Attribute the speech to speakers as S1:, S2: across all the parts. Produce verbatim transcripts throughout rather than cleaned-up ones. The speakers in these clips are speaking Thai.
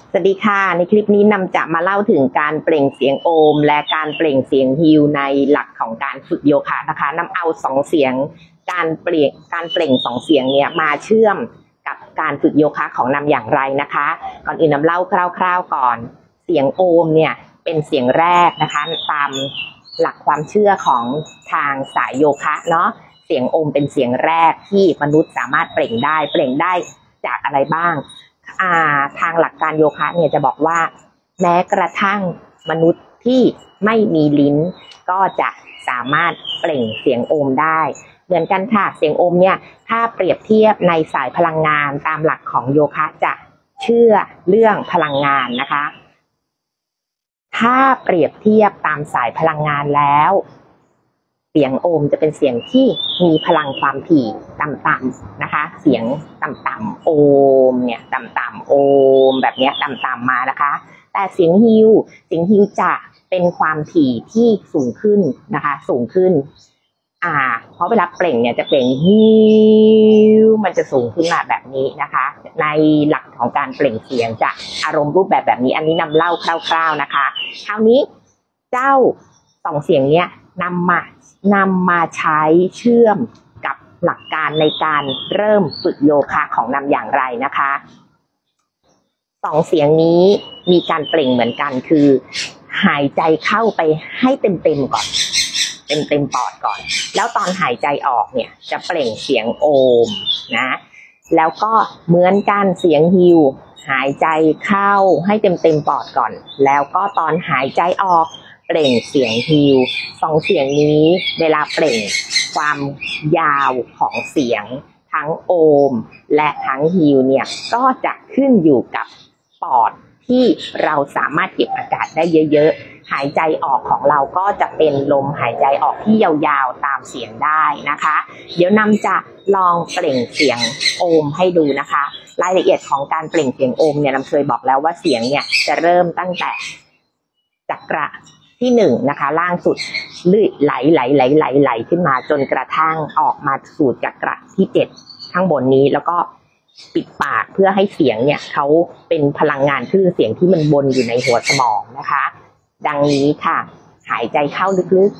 S1: สวัสดีค่ะในคลิปนี้นำจะมาเล่าถึงการเปล่งเสียงโอมและการเปล่งเสียงฮิวในหลักของการฝึกโยคะนะคะนำเอาสองเสียงการเปล่งการเปล่งสองเสียงเนี่ยมาเชื่อมกับการฝึกโยคะของนำอย่างไรนะคะก่อนอื่นนำเล่าคร่าวๆก่อนเสียงโอมเนี่ยเป็นเสียงแรกนะคะตามหลักความเชื่อของทางสายโยคะเนาะเสียงโอมเป็นเสียงแรกที่มนุษย์สามารถเปล่งได้เปล่งได้จากอะไรบ้างอ่าทางหลักการโยคะเนี่ยจะบอกว่าแม้กระทั่งมนุษย์ที่ไม่มีลิ้นก็จะสามารถเปล่งเสียงโอมได้เหมือนกันค่ะเสียงโอมเนี่ยถ้าเปรียบเทียบในสายพลังงานตามหลักของโยคะจะเชื่อเรื่องพลังงานนะคะถ้าเปรียบเทียบตามสายพลังงานแล้วเสียงโอมจะเป็นเสียงที่มีพลังความถี่ต่ำๆนะคะเสียงต่ำๆโอมเนี่ยต่ำๆโอมแบบนี้ต่ำๆมานะคะแต่เสียงฮิวเสียงฮิวจะเป็นความถี่ที่สูงขึ้นนะคะสูงขึ้นอ่าเพราะเวลาเปล่งเนี่ยจะเปล่งฮิวมันจะสูงขึ้นมาแบบนี้นะคะในหลักของการเปล่งเสียงจะอารมณ์รูปแบบแบบนี้อันนี้นำเล่าคร่าวๆนะคะคราวนี้เจ้าสองเสียงเนี้ยนำมานำมาใช้เชื่อมกับหลักการในการเริ่มฝึกโยคะของนำอย่างไรนะคะสองเสียงนี้มีการเปล่งเหมือนกันคือหายใจเข้าไปให้เต็มๆก่อนเต็มๆปอดก่อนแล้วตอนหายใจออกเนี่ยจะเปล่งเสียงโอมนะแล้วก็เหมือนกันเสียงฮิวหายใจเข้าให้เต็มๆปอดก่อนแล้วก็ตอนหายใจออกเปล่งเสียงฮิวสองเสียงนี้เวลาเปล่งความยาวของเสียงทั้งโอมและทั้งฮิวเนี่ยก็จะขึ้นอยู่กับปอดที่เราสามารถเก็บอากาศได้เยอะๆหายใจออกของเราก็จะเป็นลมหายใจออกที่ยาวๆตามเสียงได้นะคะเดี๋ยวนำจะลองเปล่งเสียงโอมให้ดูนะคะรายละเอียดของการเปล่งเสียงโอมเนี่ยนำเคยบอกแล้วว่าเสียงเนี่ยจะเริ่มตั้งแต่จักระที่หนึ่งนะคะล่างสุดลื่นไหลไหลไหลไหลไหลขึ้นมาจนกระทั่งออกมาสู่จักระที่เจ็ดข้างบนนี้แล้วก็ปิดปากเพื่อให้เสียงเนี่ยเขาเป็นพลังงานคลื่นเสียงที่มันวนอยู่ในหัวสมองนะคะดังนี้ค่ะหายใจเข้าลึก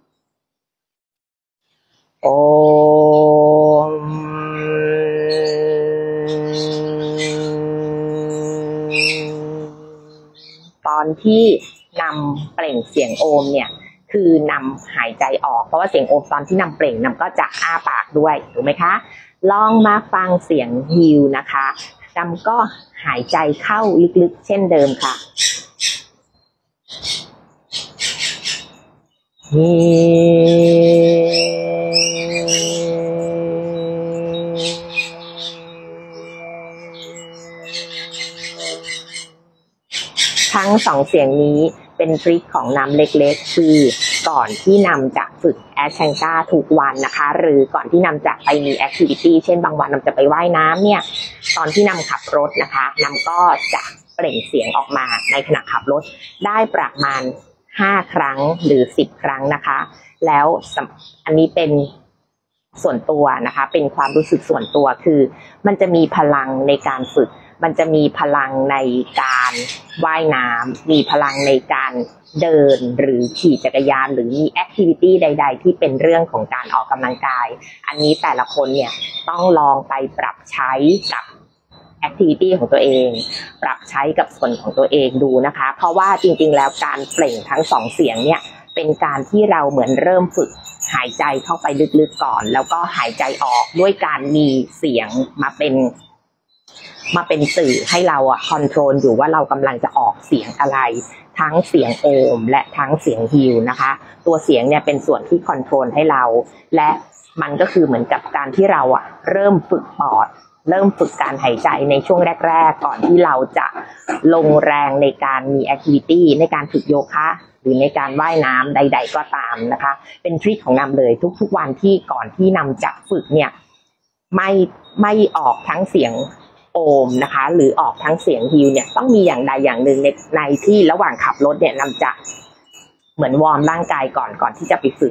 S1: ๆโอมตอนที่นำเปล่งเสียงโอมเนี่ยคือนำหายใจออกเพราะว่าเสียงโอมตอนที่นำเปล่งนำก็จะอ้าปากด้วยถูกไหมคะลองมาฟังเสียงฮิวนะคะนำก็หายใจเข้าลึกๆเช่นเดิมค่ะฮิทั้งสองเสียงนี้เป็นทริคของนำเล็กๆคือก่อนที่นำจะฝึกแอชแชงก้าทุกวันนะคะหรือก่อนที่นำจะไปมีแอคทิวิตี้เช่นบางวันนำจะไปว่ายน้ำเนี่ยตอนที่นำขับรถนะคะนำก็จะเปล่งเสียงออกมาในขณะขับรถได้ประมาณห้าครั้งหรือสิบครั้งนะคะแล้วอันนี้เป็นส่วนตัวนะคะเป็นความรู้สึกส่วนตัวคือมันจะมีพลังในการฝึกมันจะมีพลังในการว่ายน้ำมีพลังในการเดินหรือขี่จักรยานหรือมีแอคทิวิตี้ใดๆที่เป็นเรื่องของการออกกำลังกายอันนี้แต่ละคนเนี่ยต้องลองไปปรับใช้กับแอคทิวิตี้ของตัวเองปรับใช้กับส่วนของตัวเองดูนะคะเพราะว่าจริงๆแล้วการเปล่งทั้งสองเสียงเนี่ยเป็นการที่เราเหมือนเริ่มฝึกหายใจเข้าไปลึกๆก่อนแล้วก็หายใจออกด้วยการมีเสียงมาเป็นมาเป็นสื่อให้เราอะคอนโทรลอยู่ว่าเรากำลังจะออกเสียงอะไรทั้งเสียงโอมและทั้งเสียงฮิวนะคะตัวเสียงเนี่ยเป็นส่วนที่คอนโทรลให้เราและมันก็คือเหมือนกับการที่เราอะเริ่มฝึกปอดเริ่มฝึกการหายใจในช่วงแรกๆก่อนที่เราจะลงแรงในการมีแอคทิวิตี้ในการฝึกโยคะหรือในการว่ายน้ำใดๆก็ตามนะคะเป็นทริคของนำเลยทุกๆวันที่ก่อนที่นำจะฝึกเนี่ยไม่ไม่ออกทั้งเสียงโอมนะคะหรือออกทั้งเสียงฮิวเนี่ยต้องมีอย่างใดอย่างหนึ่งในในที่ระหว่างขับรถเนี่ยนำจะเหมือนวอร์มร่างกายก่อนก่อนที่จะไปฝึก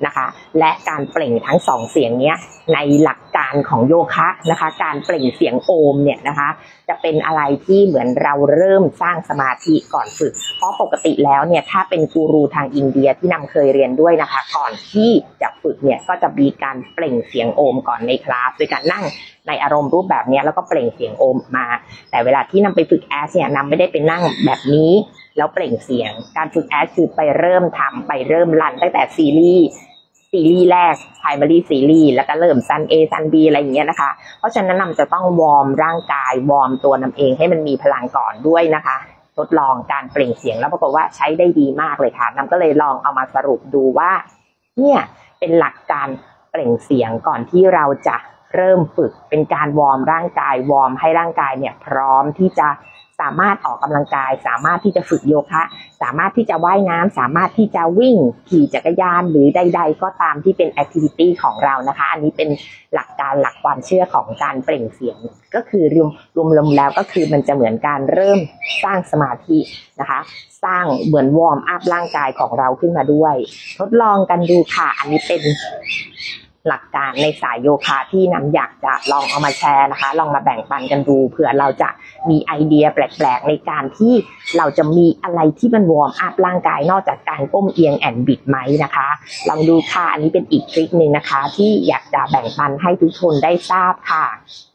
S1: นะคะ และการเปล่งทั้งสองเสียงเนี้ยในหลักการของโยคะนะคะการเปล่งเสียงโอมเนี่ยนะคะจะเป็นอะไรที่เหมือนเราเริ่มสร้างสมาธิก่อนฝึกเพราะปกติแล้วเนี่ยถ้าเป็นกูรูทางอินเดียที่นำเคยเรียนด้วยนะคะก่อนที่จะฝึกเนี่ยก็จะมีการเปล่งเสียงโอมก่อนในคลาสโดยการนั่งในอารมณ์รูปแบบนี้แล้วก็เปล่งเสียงโอมมาแต่เวลาที่นำไปฝึกแอสเนี่ยนำไม่ได้ไปนั่งแบบนี้แล้วเปล่งเสียงการฝึกแอสคือไปเริ่มทำไปเริ่มรันตั้งแต่ซีรีส์ซีรีส์แรก primary ซีรีส์แล้วก็เริ่มซัน A ซัน B อะไรอย่างเงี้ยนะคะเพราะฉะนั้นนำจะต้องวอร์มร่างกายวอร์มตัวนำเองให้มันมีพลังก่อนด้วยนะคะทดลองการเปล่งเสียงแล้วปรากฏว่าใช้ได้ดีมากเลยค่ะนำก็เลยลองเอามาสรุปดูว่าเนี่ยเป็นหลักการเปล่งเสียงก่อนที่เราจะเริ่มฝึกเป็นการวอร์มร่างกายวอร์มให้ร่างกายเนี่ยพร้อมที่จะสามารถออกกำลังกายสามารถที่จะฝึกโยคะสามารถที่จะว่ายน้ำสามารถที่จะวิ่งขี่จักรยานหรือใดๆก็ตามที่เป็นแอคทิวิตี้ของเรานะคะอันนี้เป็นหลักการหลักความเชื่อของการเปล่งเสียงก็คือรวมรวมๆแล้วก็คือมันจะเหมือนการเริ่มสร้างสมาธินะคะสร้างเหมือนวอร์มอัพร่างกายของเราขึ้นมาด้วยทดลองกันดูค่ะอันนี้เป็นหลักการในสายโยคะที่น้ำอยากจะลองเอามาแชร์นะคะลองมาแบ่งปันกันดูเผื่อเราจะมีไอเดียแปลกๆในการที่เราจะมีอะไรที่มันวอร์มอัพร่างกายนอกจากการก้มเอียงแอนบิดไหมนะคะลองดูค่ะอันนี้เป็นอีกทริคนึงนะคะที่อยากจะแบ่งปันให้ทุกคนได้ทราบค่ะ